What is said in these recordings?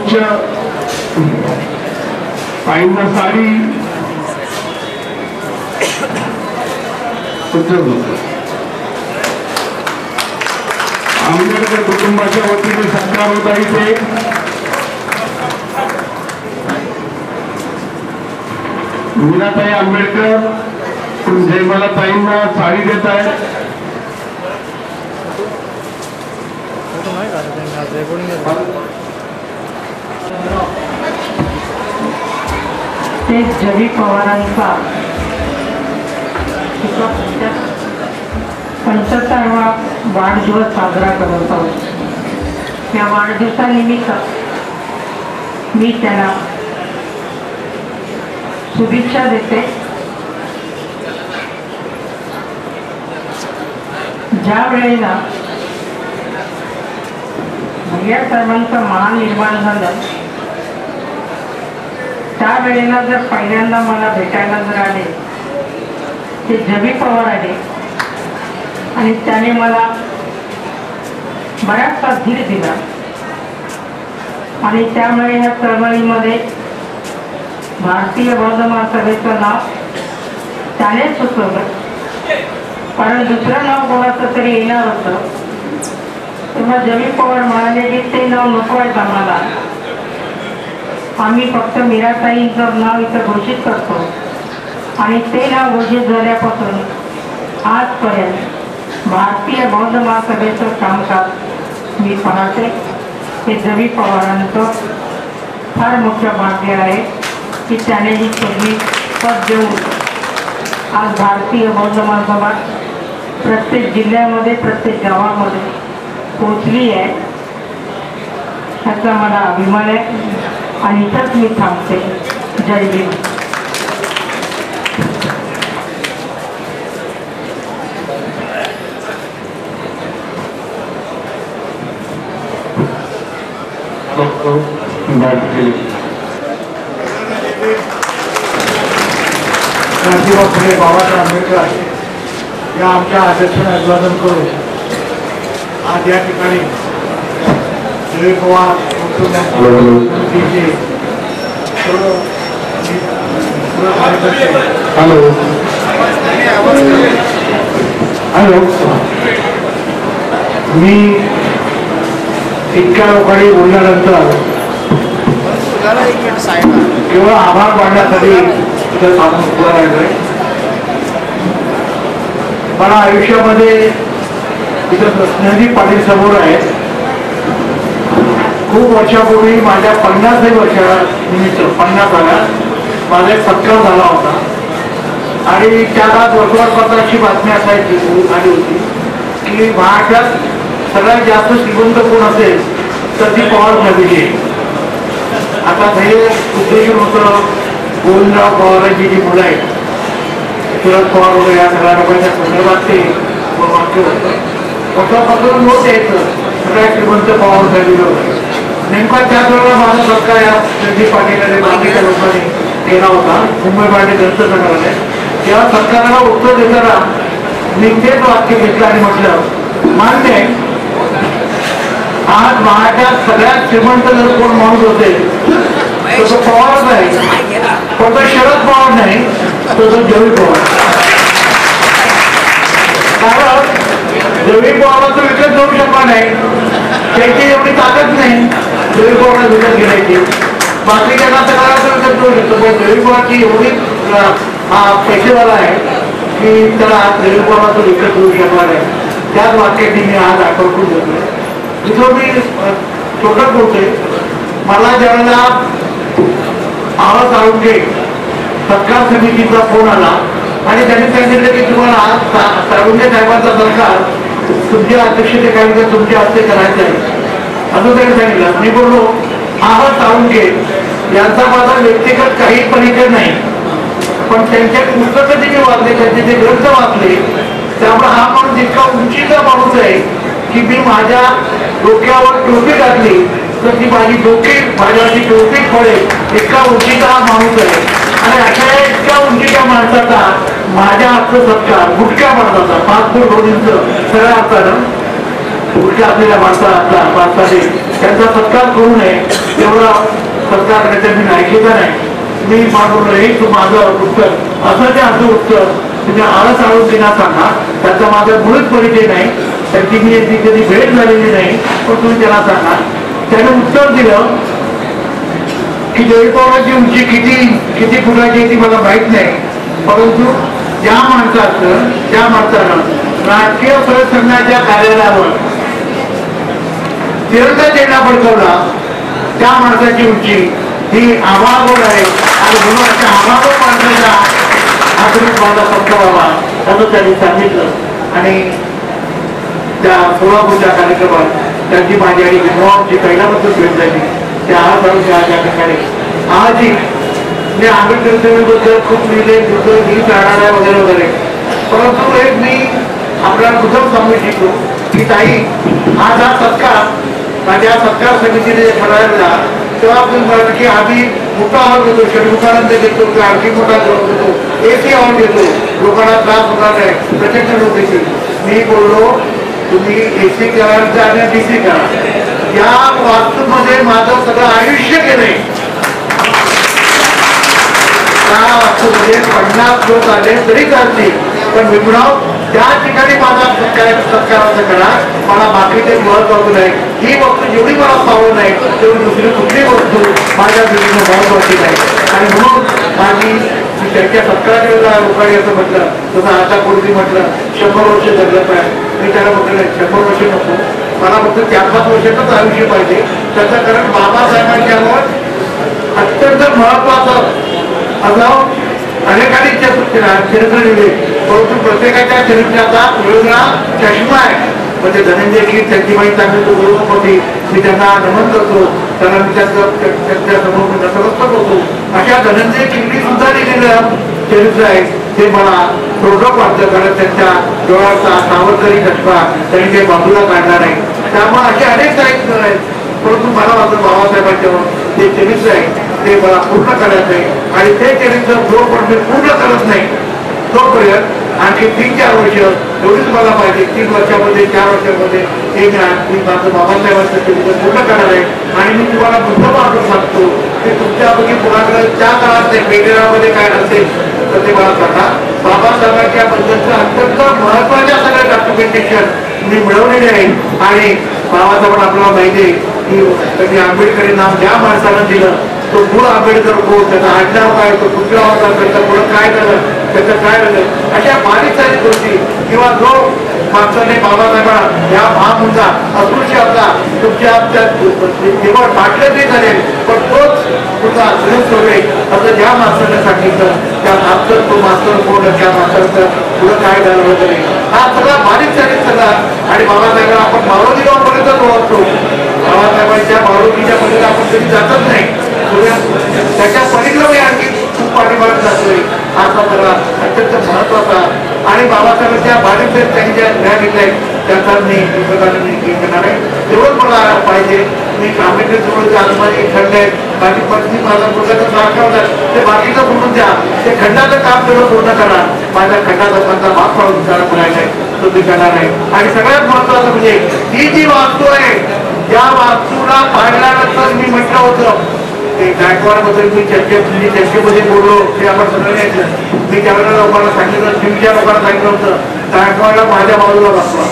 मंच ताईंना साडी आंबेडकर कुटुंबाच्या वतीने सत्कार होत आहे इथे मीनाताई आंबेडकर जयमाला ताईंना साडी देत आहेत. ते जयवी पवारांचा 75वा वाढदिवस साजरा करत आहोत. या वाढदिवसानिमित्त मी त्यांना शुभेच्छा देते. ज्या वेळेला भैया साहेबांचं मान निर्माण झालं त्यावेळेला जर पहिल्यांदा मला भेटायला जर आले ते जयवी पवार आले आणि त्याने मला बराचसा धीर दिला आणि त्यामुळे ह्या चळवळीमध्ये भारतीय बौद्ध महासभेचं नाव त्यानेच सुचवलं. कारण दुसरं नाव कोणाचं तरी येणार होतं तेव्हा जयवी पवार म्हणाले की ते नाव नको आहे आम्हाला, आम्ही फक्त मीराताईंचं नाव इथं घोषित करतो. आणि ते नाव घोषित झाल्यापासून आजपर्यंत भारतीय बौद्ध महासभेचं कामकाज मी पाहते. हे जयवी पवारांचं फार मोठं भाग्य आहे की त्याने ही सगळी पद देऊन आज भारतीय बौद्ध महासभा प्रत्येक जिल्ह्यामध्ये प्रत्येक गावामध्ये पोचली आहे. ह्याचा मला अभिमान आहे आणि इथंच मी थांबते. जय भीम. क्रांतिबाब फुले बाबासाहेब आंबेडकर या आमच्या आदर्शाने अभिवादन करून आज या ठिकाणी जयवी पवार हॅलो हॅलो मी इतक्या लोकांनी बोलल्यानंतर केवळ आभार मानण्यासाठी इथं थांबून उभं राहिलोय. मला आयुष्यामध्ये इथं कृष्णाजी पाटील समोर आहेत. खूप वर्षापूर्वी माझ्या 50 वर्षानिमित्त 50 माझा एक सत्कार झाला होता आणि त्या काळात वर्तमानपत्राची बातमी असायची आली होती की महाराष्ट्रात सगळ्यात जास्त श्रीमंत कोण असेल तर ती पवार फॅमिली आहे. आता हे उद्देशून होतं गोविंदराव पवारांची जी मुलं आहेत शरद पवार वगैरे या सगळ्या लोकांच्या संदर्भात ते वाक्य होतं. पत्रापासून नोट यायचं सगळ्यात श्रीमंत पवार फॅमिली होतं. नेमका त्याच वेळेला माझा सत्कार या रणजित पाटील आणि बाकीच्या लोकांनी केला होता मुंबई पाटील ग्रंथसंग्रहालय. तेव्हा सरकारला उत्तर देताना मी तेच वाक्य घेतलं आणि म्हटलं मान्य आहे आज महाराष्ट्रात सगळ्यात श्रीमंत जर कोण माणूस असेल तर तो पवार नाही, पण तो शरद पवार नाही, तो जयवी पवार. कारण जयवी पवाराचा विकत घेऊ शकला नाही, त्याची एवढी ताकद नाही जयवी पवारला विकत घेण्याची. बाकीच्या सगळ्याचा विकत घेऊ शकतो पण जयवी पवारची एवढी हा पैसेवाला आहे की त्याला जयवी पवाराचा विकत घेऊ शकला नाही. त्याच वाक्याची मी आज आठवून देतोय. तिथं मी छोटं बोलतोय. मला ज्यावेळेला आवाज साळुंखे सत्कार समितीचा फोन आला आणि त्यांनी सांगितलं की तुम्हाला आज साळुंखे साहेबांचा सत्कार तुमच्या अध्यक्षतेखाली तुमच्या हस्ते करायचं आहे असं त्यांनी सांगितलं. मी बोललो आवाज साळुंखे यांचा माझा व्यक्तिगत काही परिचय नाही, पण त्यांच्या पुस्तकं जे मी वाचले त्यांचे जे ग्रंथ वाचले त्यामुळे हा माणूस इतका उंचीचा माणूस आहे की मी माझ्या डोक्यावर टोपी घातली तर ती माझी माझ्यावरची टोपी पडेल इतका उंचीचा हा माणूस आहे. आणि अशा इतक्या उंचीच्या माणसाचा माझ्या हातचा सत्कार गुटक्या माणसाचा 5 फूट 2 इंच सगळ्या अर्थानं पुढच्या आपल्याला भारतातील त्यांचा सत्कार करू नये तेवढा सत्कार करण्याचं मी ऐकलेलं नाही. मी मागवलं हे माझं उत्तर असं ते असं उत्तर तुम्ही आळस आणून देणार सांगा. त्याचा माझा मुळच परिचय नाही, त्यांची मी कधी भेट झालेली नाही, पण तुम्ही त्याला सांगा. त्याने उत्तर दिलं की देवी पवारांची उंची किती फुटाची ती मला माहित नाही, परंतु ज्या माणसानं राष्ट्रीय संघाच्या कार्यालयावर तिरंगा झेंडा फडकवला त्या माणसाची उंची ही आभागोड आहे. आणि म्हणून अशा आभागोड माणसाच्या हातून माझा संपवावा असं त्यांनी सांगितलं. आणि त्या सोलापूरच्या कार्यक्रमात त्यांची माझी आणि विनोबाची पहिल्यापासून भेट झाली. त्या त्या ठिकाणी आजही मी आंबेडकर सेवेबद्दल खूप लिहिले गीत राहणार वगैरे वगैरे, परंतु एक मी आपल्याला कुठं सांगू इच्छितो की ताई आज हा सत्कार माझ्या सत्कार समितीने ठरवला तेव्हा आपण म्हणलं की आम्ही मोठा हॉल घेतो, षडमुखानंद घेतो किंवा आणखी मोठा घेतो, एसी हॉल घेतो, लोकांना त्रास होणार नाही, प्रचंड लोक येतील. मी बोललो तुम्ही एसी करा आणि डीसी करा. या वास्तूमध्ये माझं सगळं आयुष्य गेलंय. त्या वास्तूमध्ये 50 लोक आले तरी चालतील, पण विमराव त्या ठिकाणी माझा सत्काराचा करा. मला बाकीचे महत्वाचं नाही. ही वस्तू जेवढी मला पावलं नाही तेवढी दुसरी कुठली वस्तू माझ्या दृष्टीने महत्वाची नाही. आणि म्हणून माझी त्यांच्या सत्काराला लोकांनी असं म्हटलं, तसं आता कोणी म्हटलं 100 वर्ष जगलं पाहिजे. मी त्याला म्हटलं 100 वर्ष नको, मला फक्त 4-5 वर्षाचंच आयुष्य पाहिजे. त्याचं कारण बाबासाहेबांच्यावर अत्यंत महत्वाचं असं अनेकांनी चरित्र लिहिले, परंतु प्रत्येकाच्या चरित्राचा वेगवेगळा चष्मा आहे. म्हणजे धनंजय कीर त्यांची माहिती सांगितलं गृहपती, मी त्यांना नमन करतो, त्यांना मी त्यांच्या समोर नतमस्तक होतो. अशा धनंजय कीरनी सुद्धा लिहिलेलं चरित्र आहे ते मला प्रोडक्ट वाटतं, कारण त्यांच्या डोळ्याचा सावरकरी चष्मा त्यांनी काही बाजूला काढला नाही. त्यामुळे असे अनेक साहित्य आहेत, परंतु मला वाटतं बाबासाहेबांच्यावर ते चरित्र आहे ते मला पूर्ण करायचं आहे. आणि ते चरित्र जोपर्यंत मी पूर्ण करत नाही तोपर्यंत आणखी 3-4 वर्ष एवढीच मला पाहिजे. 3 वर्षामध्ये 4 वर्षामध्ये मी माझं बाबासाहेबांचं चरित्र पूर्ण करणार आहे. आणि मी तुम्हाला बुद्ध मारून सांगतो की तुमच्यापैकी पुराकडे त्या काळात मेघेरामध्ये काय असेल तर ते मला सांगा. बाबासाहेबांच्या बद्दलचं अत्यंत महत्वाच्या सगळ्या डॉक्युमेंटेशन मी मिळवलेले आहे. आणि बाबासाहेब आपल्याला माहिती आहे की त्यांनी आंबेडकरी नाव ज्या माणसानं दिलं तो मूळ आंबेडकर कोण, त्याचा आडनाव काय, तो कुठला होता, त्याचं पुढं काय झालं, त्याचं काय झालं, अशा बारीक सारीक गोष्टी किंवा जो माणसाने बाबासाहेबांना या महामुद्दा अस्पृश्य आपला तुमच्या केवळ वाटलं ते झाले पण तोच तुझा सोडवे असं ज्या माणसाने सांगितलं त्या मास्तर तो मास्तर कोण, त्या मास्तरचं पुढं काय झालं वगैरे हा सगळा बारीक सारीक सगळा. आणि बाबासाहेबांना आपण मारुती गावापर्यंत ओळखतो, बाबासाहेबांच्या मारुतीच्या पलीकडे आपण कधी जातच नाही. त्याच्या पलीकडे मी आणखी खूप पाठीमागत जातोय. हा सगळा अत्यंत महत्वाचा. आणि बाबासाहेबांच्या बारीक त्यांनी ज्या ज्ञान घेतलंय त्याचा मी करणार आहे तेवढंच मला पाहिजे. मी आंबेडकर जवळच्या आजूबाजू खंड आहेत, माझी पत्नी माझा मुलाचा त्रास होतात ते बाकीचं बोलून द्या, ते खंडाचं काम तेवढं पूर्ण करा. माझ्या खंडाचा माझा भाग पाडून करायला आहे तो मी करणार आहे. आणि सगळ्यात महत्वाचं म्हणजे ही जी वास्तू आहे त्या वास्तूला पाडल्यानंतर मी म्हटलं होतं ते गायकवाडबद्दल मी चर्चेमध्ये बोललो ते आपण सगळं ऐकलं. मी त्यावेळेला लोकांना सांगितलं, तुमच्या लोकांना सांगितलं होतं गायकवाडला माझ्या बाजूला बसला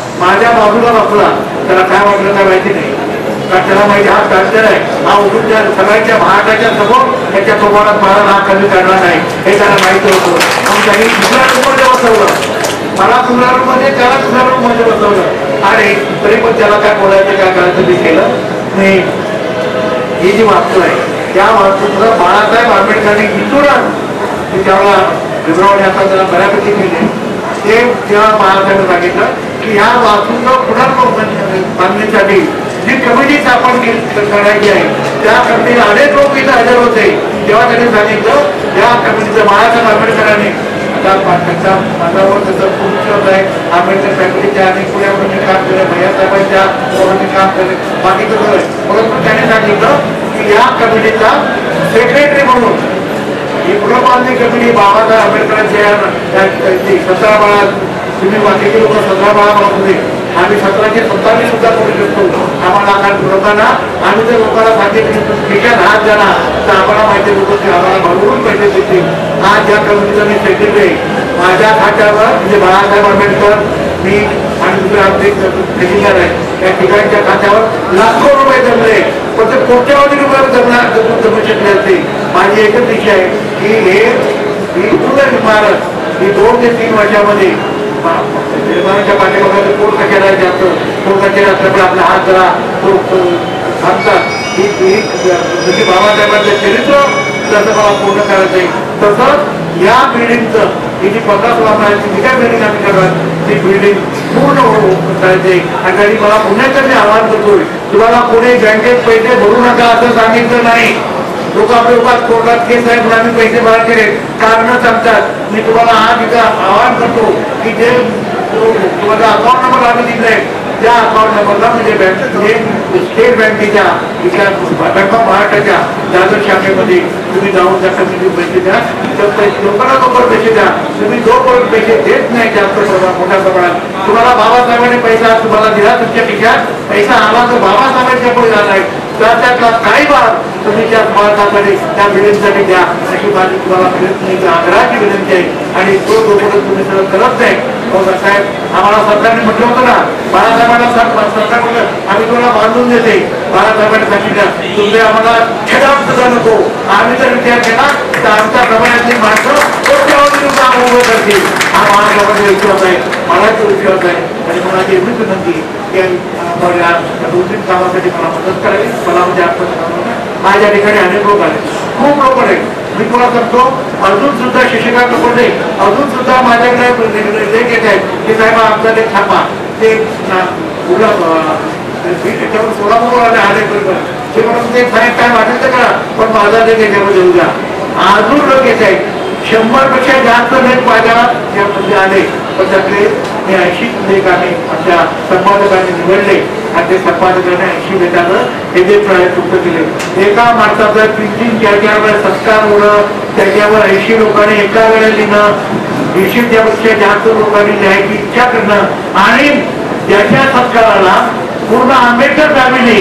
त्याला काय वाटलं काय माहिती नाही, कारण त्याला माहिती हा कॅन्सर आहे, हा उठून सगळ्यांच्या महाराष्ट्राच्या समोर त्याच्या सोबत मला हा कमी करणार नाही हे त्याला माहिती होतं. मग त्यांनी दुसऱ्या रूममध्ये बसवलं, मला दुसऱ्या रूममध्ये त्याला दुसऱ्या रूममध्ये बसवलं. आणि तरी पण त्याला काय बोलायचं काय करायचं ते केलं नाही. ही जी वास्तू आहे त्या वास्तूला बाळासाहेब आंबेडकरांनी इथूनच त्यावेळेला विभ्रावणी आता त्याला बऱ्यापैकी केले. ते जेव्हा बाळासाहेब सांगितलं की ह्या वास्तूचं बांधण्यासाठी जी कमिटी स्थापन करायची आहे त्या कमिटीला अनेक लोक इथं हजर होते. तेव्हा त्यांनी सांगितलं या कमिटीचं बाळासाहेब आंबेडकरांनी आता माझ्यावर त्याचं खूप विश्वास आहे. आंबेडकर फॅमिलीच्या आणि पुण्यामध्ये काम केलं, भैयासाहेबांच्या काम केलं, बाकीचं सगळं. परंतु त्याने सांगितलं की या कमिटीचा सेक्रेटरी म्हणून ही पुनर्बांधणी कमिटी बाबासाहेब आंबेडकरांच्या 17 बाळा तुम्ही बाकीचे लोक 17 बाळा म्हणत होते, आम्ही 1727 सुद्धा करू शकतो. आम्हाला लोकांना आम्ही जर लोकांना सांगितलं खिशात हात झाला तर आम्हाला माहिती लोक आम्हाला भरभरून पैसे देतील. आज ज्या कमिटीचा मी सेक्रेटरी माझ्या खात्यावर म्हणजे बाळासाहेब आंबेडकर मी आणि दुसरे आमचे ठेकेदार आहे त्या ठिकाणच्या खात्यावर लाखो रुपये जमले, पण ते कोट्यावधी रुपये जमू शकले असते. माझी एकच इच्छा आहे की ही पूर्ण इमारत ही 2 ते 3 वर्षामध्ये निर्माणाच्या पाठीमागे कोण कचेरा जास्त कोण कचेरा असल्यामुळे आपला हात जरा तो थांबतात. ही बाबासाहेबांचं चरित्र जसं मला पूर्ण करायचं आहे तसंच या बिल्डिंगचं ही जी 50 लाखाची जी काय बिल्डिंग आम्ही करणार ती बिल्डिंग पूर्ण करायचे. आणि मला पुण्याचं मी आवाहन करतोय, तुम्हाला कोणी बँकेत पैसे भरू नका असं सांगितलं नाही. लोक आपल्या उपास कोर्टात केस आहे म्हणून आम्ही पैसे भरा केले कारण सांगतात. मी तुम्हाला आज इथं आवाहन करतो की जे तुम्हाला अकाउंट नंबर आम्ही दिलाय त्या अकाउंट नंबरला म्हणजे स्टेट बँकेच्या बँक ऑफ महाराष्ट्राच्या दादर शाखेमध्ये तुम्ही जाऊन त्या कमिटी पैसे द्या. लोकांना लवकर पैसे द्या. तुम्ही जोपर्यंत पैसे देत नाही जास्त मोठ्या प्रमाणात तुम्हाला बाबासाहेबांनी पैसा तुम्हाला दिला तुमच्या खिशात पैसा आला तो बाबासाहेबांच्या पुढे झाला आहे त्यातला काही भाग तुम्ही त्या स्मारकासाठी त्या बिल्डिंगसाठी द्या अशी माझी तुम्हाला आग्रहाची विनंती आहे. आणि तो जोपर्यंत तुम्ही सगळं करत नाही साहेब आम्हाला सरकारने म्हटलं होतं ना बाळासाहेबांना सरकार म्हटलं आम्ही तुम्हाला बांधून देते. बाळासाहेबांनी सांगितलं तुम्ही आम्हाला खेळात सुद्धा नको. आम्ही जर विचार केला तर आमच्या प्रमाणातली माणसं कोट्यावधी रुपये आम्ही उभं करतील. हा महाराष्ट्रामध्ये विश्वास आहे, मला तो विश्वास आहे. आणि मला एवढीच विनंती की या 2-3 कामासाठी मला मदत करावी. मला म्हणजे आपण माझ्या ठिकाणी अनेक लोक आले, खूप लोक आहेत. मी तुम्हाला सांगतो अजून सुद्धा शिक्षका नको अजून सुद्धा माझ्याकडे लेख येत आहेत की साहेब आमचा लेख छापा ते त्याच्यावर सोलापूर आले ते म्हणून ते साहेब काय वाटेल तर करा पण माझा लेख याच्यामध्ये येऊ द्या. अजून लोक येत आहेत 100पेक्षा जास्त लेख माझ्या यामध्ये आले पण त्यातले मी 80 लेख आम्ही आमच्या संपादकांनी निवडले आणि ते संपादकाने 80 लेखानं हे जे पूर्ण केले. एका माणसाचं 3-3, 4-4 सत्कार होणं त्याच्यावर 80 लोकांनी एका वेळेला लिहिणं 20पेक्षा जास्त लोकांनी लिहायची इच्छा करणं आणि त्याच्या सत्काराला पूर्ण आंबेडकर फॅमिली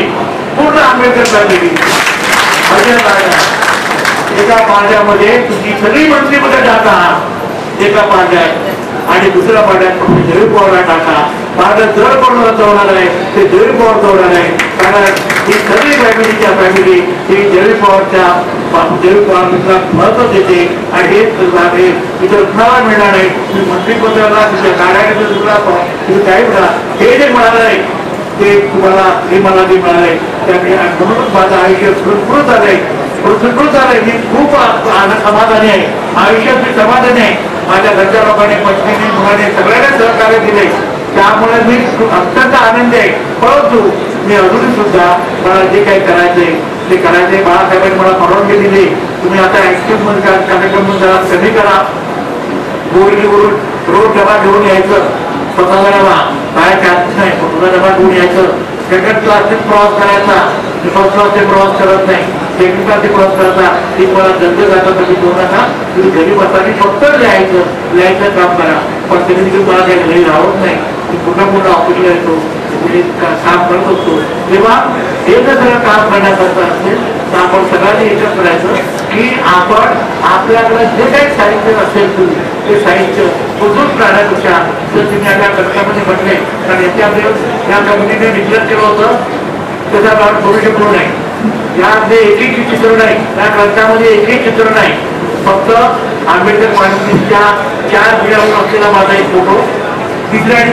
एका पाड्यामध्ये तुमची सगळी मंत्रीमध्ये टाका एका पाड्यात आणि दुसऱ्या पाड्यात तुम्ही जयू पवारला टाका. पाड्यात जर कोणाला चवणार आहे ते जयू पवार चवणार आहे कारण ही सगळी फॅमिली ही जयू पवारच्या जयू पवारला महत्व देते. आणि हे इतर कुणाला मिळणार नाही. तुम्ही मंत्रिपदाला तुमच्या कार्यालयात तुम्ही काय म्हणा हे जे मिळालं आहे ते तुम्हाला हे मला जे मिळालंय त्यामुळे म्हणूनच माझं आयुष्य सुरक्षित झालंय. मी खूप समाधानी आहे. आयुष्यात मी समाधानी आहे. माझ्या घरच्या लोकांनी पत्नीने मुलाने सगळ्यांना सहकार्य दिले त्यामुळे मी अत्यंत आनंदी आहे. परंतु मी अजूनही सुद्धा मला जे काही करायचंय ते करायचंय. बाळासाहेबांनी मला परवानगी दिली तुम्ही आता ऍक्टिव्ह मध्ये कार्यक्रम जरा कमी करा. बोरीवरून रोज डबा घेऊन यायचं स्वतःला डबा काय त्यात नाही तुझा डबा घेऊन यायचं. सेकंड क्लासने प्रवास करायचा फर्स्ट क्लासने प्रवास करत नाही. सेकंड क्लासने प्रवास करायचा ती मला दंड जाता तुम्ही दोन नका तुम्ही घरी बसताना फक्त लिहायचं काम करा. पण तरी मला काही घरी राहत नाही. मी पुन्हा ऑफिसला येतो काम करत असतो. तेव्हा हे जर सगळं काम करण्याकरता असेल तर आपण सगळ्यांनी एकच करायचं की आपण आपल्याकडे जे काही साहित्य असेल ते साहित्य शोधून काढण्यापेक्षा जर तुम्ही आपल्या कक्षामध्ये म्हटले कारण या कमिटीने डिक्लेअर केलं होतं त्याचा भाग करू शकलो नाही. यामध्ये एकही चित्र नाही. त्या ग्रंथामध्ये एकही चित्र नाही. फक्त आंबेडकर क्रांतीच्या 4 पिढ्याहून असलेला माझा एक फोटो 3री आणि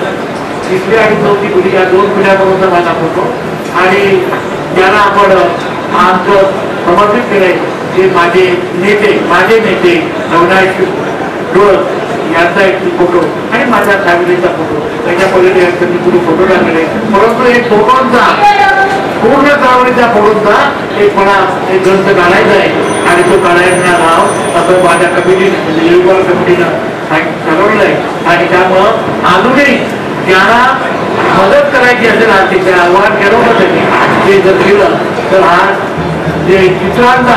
4थी पिढी या 2 पिढ्यापर्यंत माझा फोटो आणि ज्यांना आपण आमचं समर्पित केलंय जे माझे नेते अविनाश डोळस यांचा एक फोटो आणि माझ्या फॅमिलीचा फोटो त्याच्या पहिले पुढे फोटो लागलेले. परंतु एक फोटोंचा पूर्ण चळवळीच्या फोटोंचा एक मला एक ग्रंथ काढायचा आहे आणि तो काढायचा नाव असं माझ्या कमिटीनं ठरवलंय. आणि त्यामुळं अजूनही ज्यांना मदत करायची असेल आर्थिक आव्हान केलं होतं त्यांनी ते जर केलं तर आज जे चित्रांचा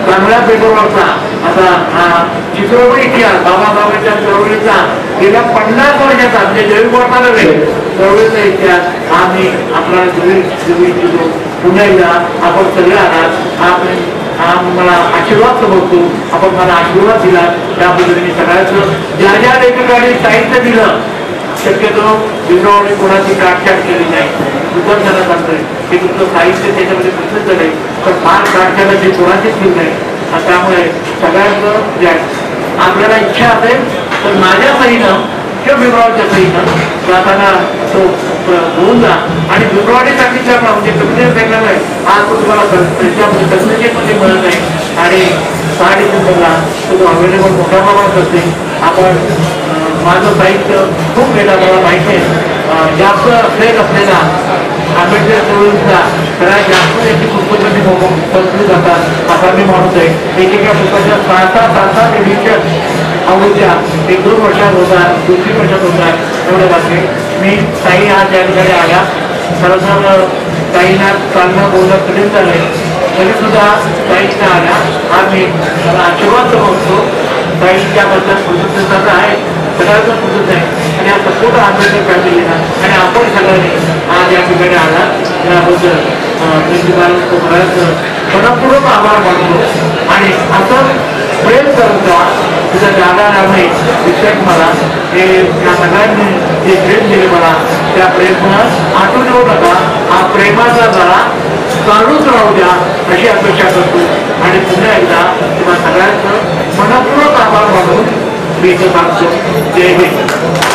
चांगल्या पेपरवरचा आता चित्रपट इतिहास बाबासाहेबांच्या चळवळीचा गेल्या 50 वर्षाचा म्हणजे जयवी पवार चळवळीचा इतिहास आम्ही आपल्याला पुण्याला आपण सगळे आहात मला आशीर्वाद समजतो आपण मला आशीर्वाद दिला त्या पद्धतीने सगळ्याचं ज्या ज्या लेखकाने साहित्य दिलं शक्यतो विनोद कोणाची काटछाट केली नाही उद्योग त्यांना सांगतोय की तुमचं साहित्य त्याच्यामध्ये प्रसिद्ध नाही पण फार काटछाटाची कोणाचीच केली नाही आणि त्यामुळे सगळ्यांचं जे आपल्याला इच्छा असेल तर माझ्या सहीनं किंवा विभागाच्या सहीनं जाताना तो होऊन जा आणि विभागासाठी म्हणजे कमिशन सांगणार नाही आज तो तुम्हाला कमिशनमध्ये मिळत नाही आणि 6 डिसेंबरला तो अवेलेबल मोठ्या प्रमाणात असते आपण माझं साहित्य खूप वेळा मला माहिती आहे जास्त फ्रेक असलेला आंबेडकर चळवळीचा सगळ्यात जास्त त्याची पुस्तकं पसरली जातात असा मी माणूस आहे एकेका पुस्तकाच्या 6 एडिशन आवडत्या 1-2 वर्षात होतात 2-3 वर्षात होतात एवढ्या बातमी मी ताई आज या ठिकाणी आल्या खरं तर ताईंना चालणं बोलणं कठीण झालंय तरी सुद्धा ताईंना आल्या आज मी मला आशीर्वाद समजतो ताईंच्याबद्दल कृतज्ञता आहे सगळ्यांचं कृतज्ञ आहे आणि हा सपोर्ट आंबेडकर फॅमिलीला आणि आपण सगळ्यांनी आज या ठिकाणी आला त्याबद्दल प्रिन्सिपाल सगळ्यांचं मनपूर्वक आभार मानतो आणि असं प्रेम करता तुझ्या दादाने शिक्षक मला हे या सगळ्यांनी जे प्रेम दिले मला त्या प्रेमनं आठवून येऊ नका हा प्रेमाचा जरा चालूच राहू द्या अशी अपेक्षा करतो आणि पुन्हा एकदा तुम्हा सगळ्यांचं मनपूर्वक आभार मानून मी इथे सांगतो जय हिंद.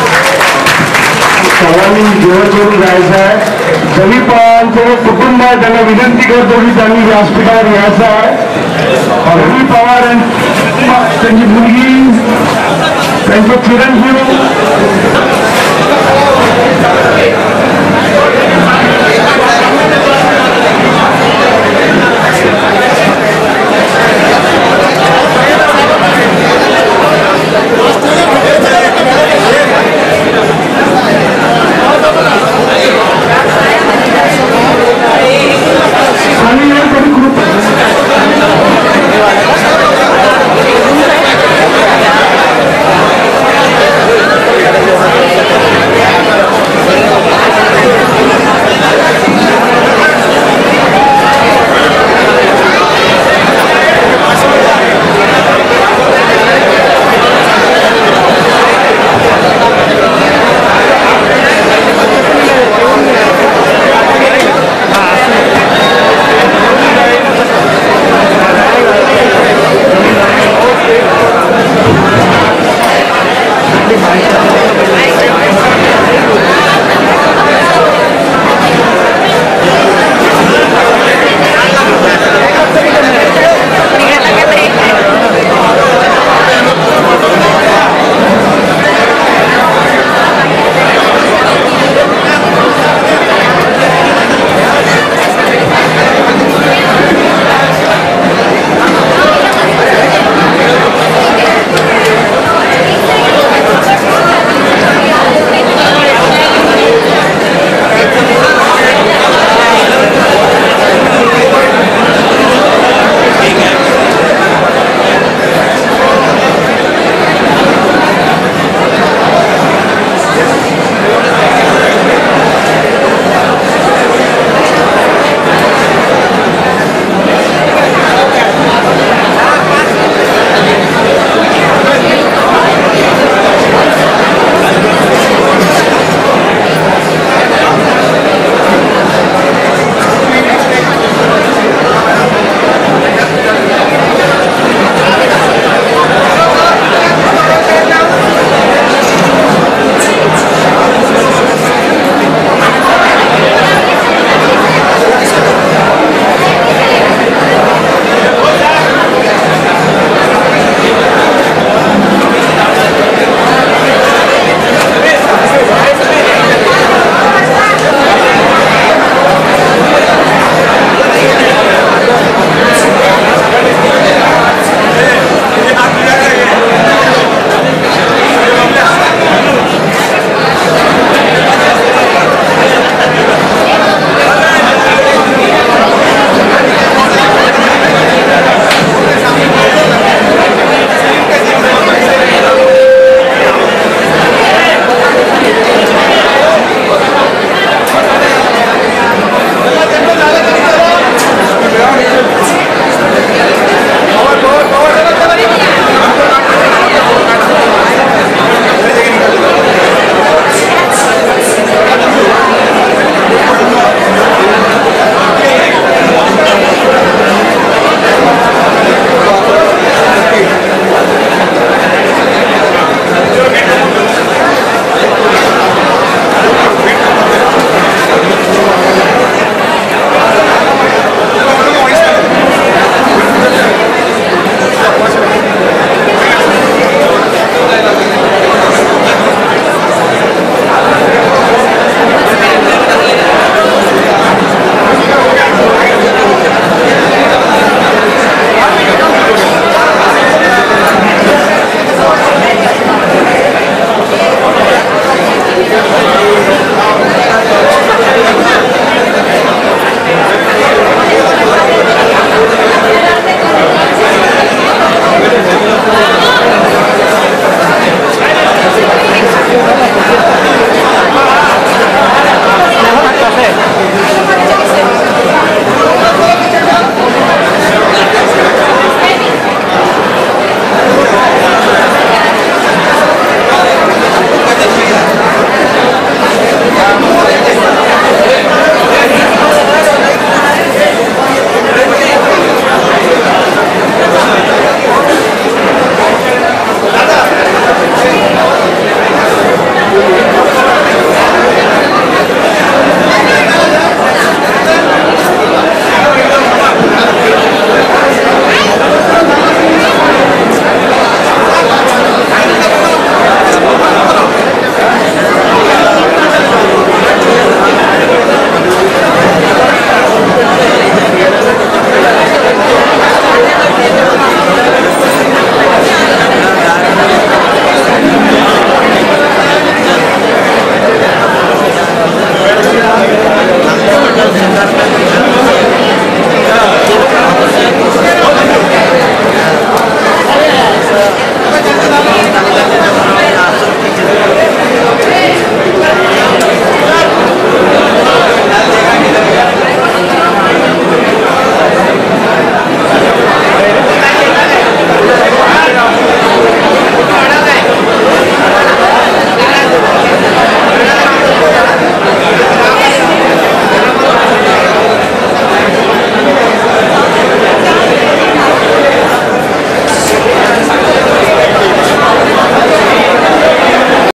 सर्वांनी जेवण करून जायचं आहे जवी पवारांचे कुटुंब आहे त्यांना विनंती करतो की त्यांनी व्यासपीठावर यायचं आहे रवी पवार त्यांची मुलगी त्यांचे चिरंजीव